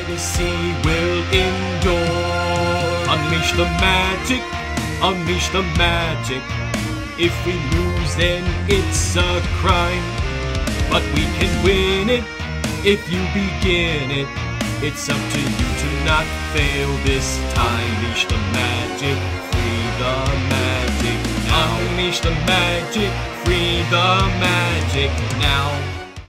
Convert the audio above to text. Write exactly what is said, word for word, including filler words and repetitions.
legacy will endure. Unleash the magic, unleash the magic. If we lose, then it's a crime. But we can win it if you begin it. It's up to you to not fail this time. Unleash the magic, free the magic now. Unleash the magic, free the magic now.